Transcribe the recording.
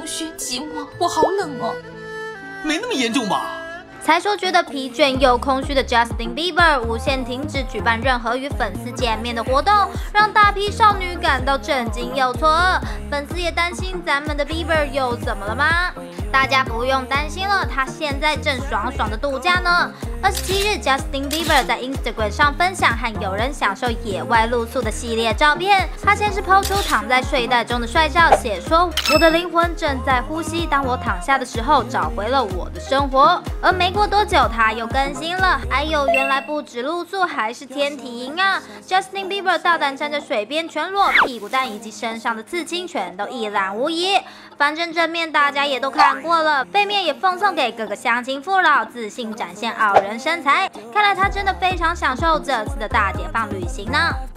空虚寂寞，我好冷哦。 没那么严重吧？ 才说觉得疲倦又空虚的 Justin Bieber 无限停止举办任何与粉丝见面的活动，让大批少女感到震惊又错愕。粉丝也担心咱们的 Bieber 又怎么了吗？大家不用担心了，他现在正爽爽的度假呢。27日 ，Justin Bieber 在 Instagram 上分享和友人享受野外露宿的系列照片。他先是抛出躺在睡袋中的帅照，写说：“我的灵魂正在呼吸，当我躺下的时候，找回了我的生活。”而没过多久，他又更新了，哎呦，原来不止露宿，还是天体营啊 ！Justin Bieber 大胆站在水边全裸，屁股蛋以及身上的刺青全都一览无遗。反正正面大家也都看过了，背面也奉送给各个乡亲父老，自信展现傲人身材。看来他真的非常享受这次的大解放旅行呢。